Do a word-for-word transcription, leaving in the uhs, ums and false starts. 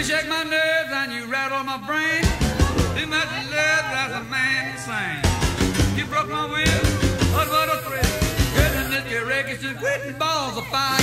You shake my nerves and you rattle my brain. Too much love drives a man insane. You broke my will, what what a thrill. Goodness, your records just quitting balls of fire.